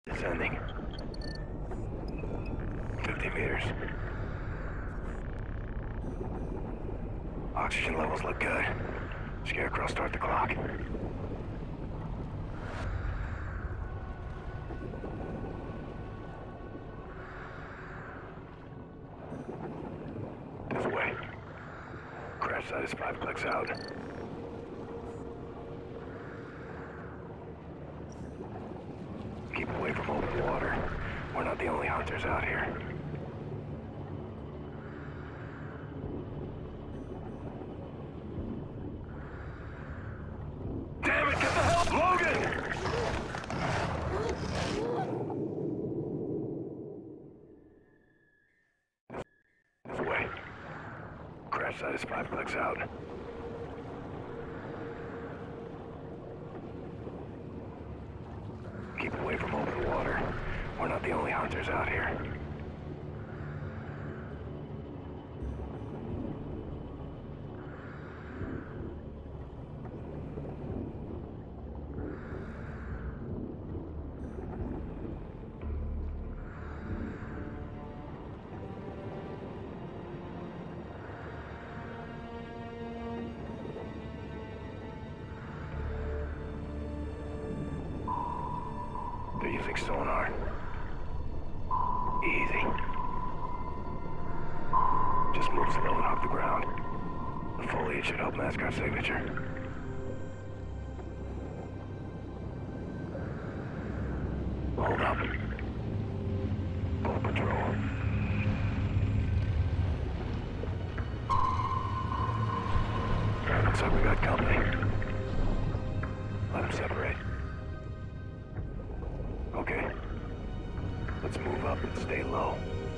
Descending. 50 meters. Oxygen levels look good. Scarecrow, start the clock. This way. Crash site is 5 clicks out. Keep away from open water. We're not the only hunters out here. Damn it, get the hell... Logan! This way. Crash site is 5 clicks out. Keep away from open water. We're not the only hunters out here. They're using sonar. Easy. Just move slow and off the ground. The foliage should help mask our signature. Hold up. Full patrol. Looks like we got company. Let them separate. Okay. Let's move up and stay low.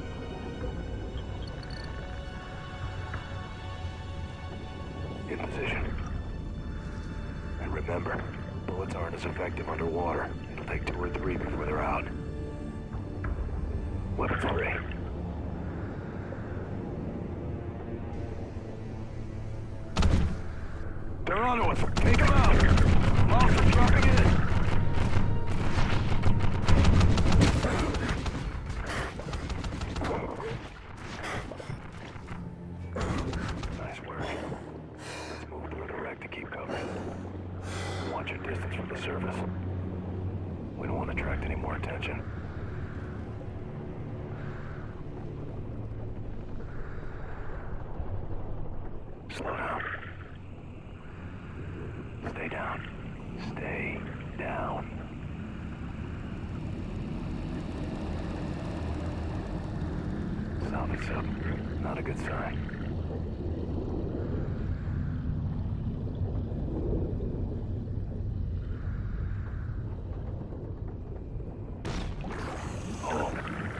In position. And remember, bullets aren't as effective underwater. It'll take 2 or 3 before they're out. Weapons free. They're onto us. Take them out. Monsters dropping in. Nice work. Let's move through the wreck to keep cover. Watch your distance from the surface. We don't want to attract any more attention. Slow down. Stay down. Stay down. Salvage up. Not a good sign. Oh.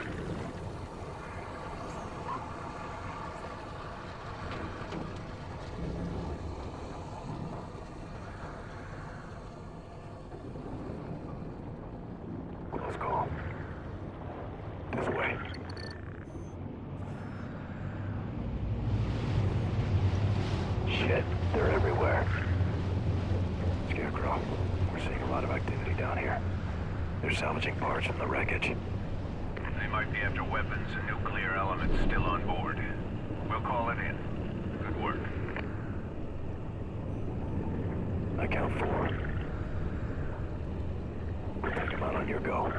Close call. This way. Shit, they're everywhere. Scarecrow, we're seeing a lot of activity down here. They're salvaging parts from the wreckage. They might be after weapons and nuclear elements still on board. We'll call it in. Good work. I count 4. We'll take them out on your go.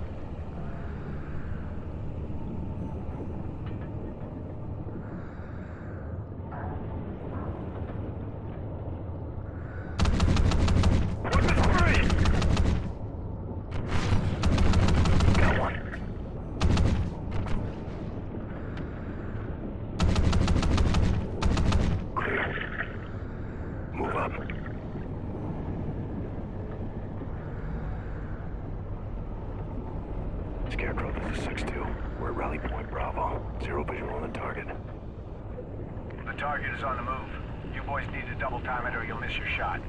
Scarecrow, this is 6-2. We're at Rally Point Bravo. 0 visual on the target. The target is on the move. You boys need to double time it or you'll miss your shot.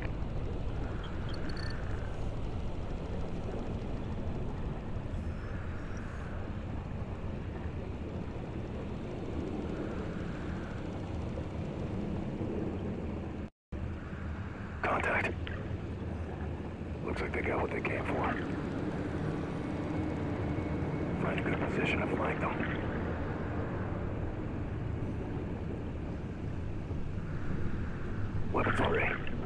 Contact. Looks like they got what they came for. Find a good position to flank them. Weapons free.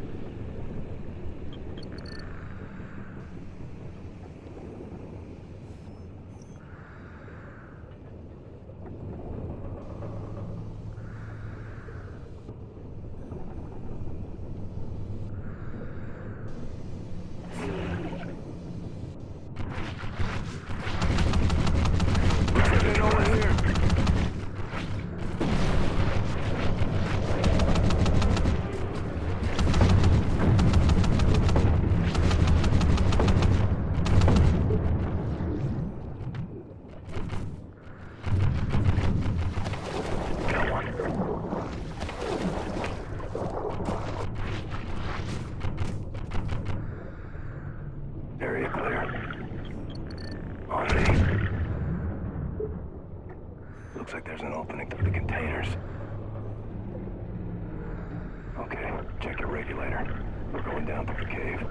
Area clear. On me. Looks like there's an opening through the containers. Okay, check your regulator. We're going down through the cave.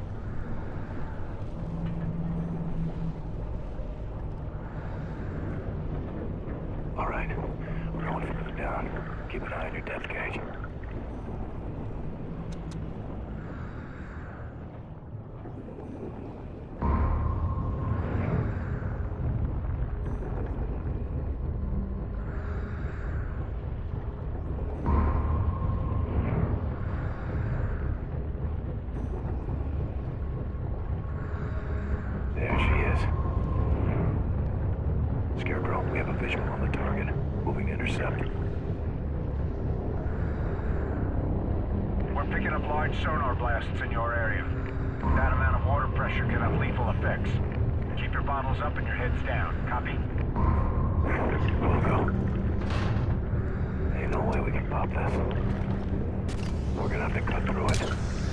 Alright, we're going further down. Keep an eye on your depth gauge. There she is. Scarecrow, we have a visual on the target. Moving to intercept. We're picking up large sonar blasts in your area. That amount of water pressure can have lethal effects. Keep your bottles up and your heads down. Copy? We'll go. Ain't no way we can pop this. We're gonna have to cut through it.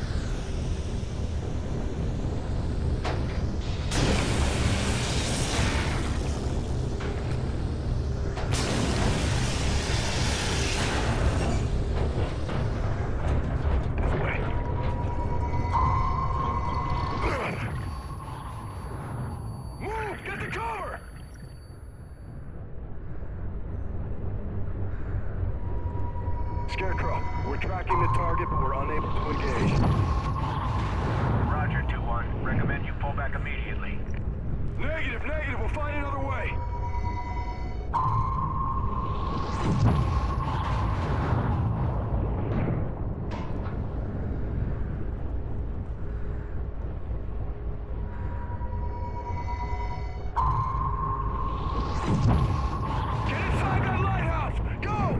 Scarecrow, we're tracking the target, but we're unable to engage. Roger, 2-1. Recommend you pull back immediately. Negative, negative. We'll find another way. Get inside that lighthouse! Go!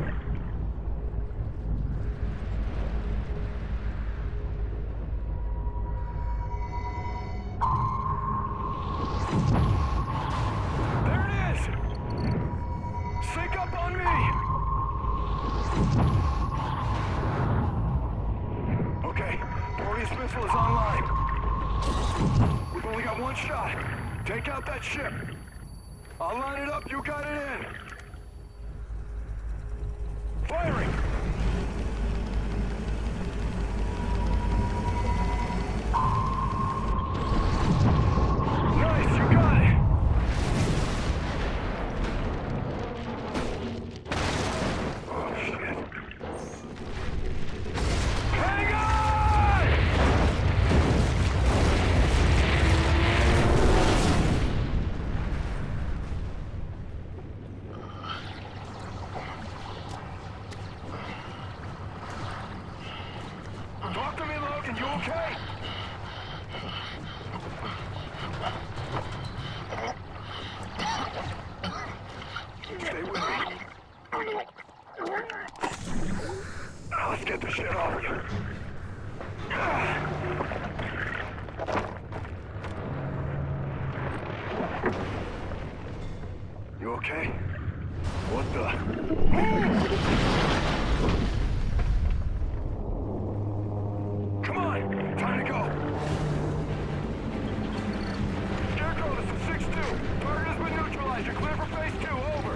There it is! Sync up on me! Okay, Proteus missile is online. We've only got one shot. Take out that ship. I'll line it up, you got it in. Firing! Nice, you got it! Oh, shit. Hang on! Talk to me, Logan, you okay? Stay with me. Now let's get the shit off you. You okay? What the? Come on! Time to go! Scarecrow, this is 6-2. Target has been neutralized. You're clear for phase 2. Over.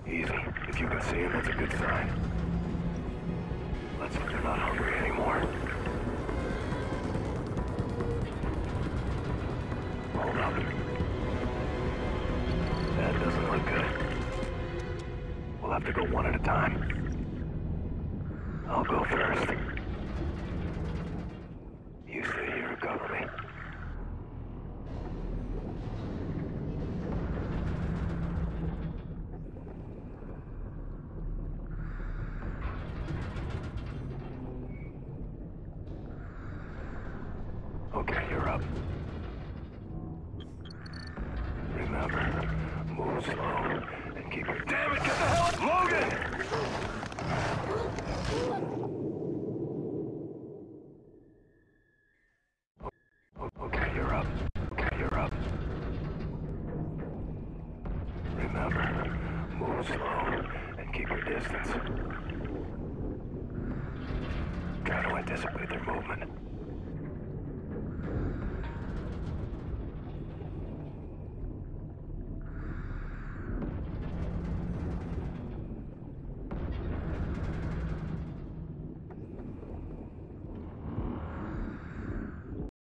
Easy. If you can see him, that's a good sign. Let's hope they're not hungry anymore. Hold up. That doesn't look good. We'll have to go one at a time. I'll go first. You stay here and cover me. Okay, you're up. Remember, move slow and keep your... Damn it, get the hell... Logan! Okay, you're up. Okay, you're up. Remember, move slow and keep your distance. Try to anticipate their movement.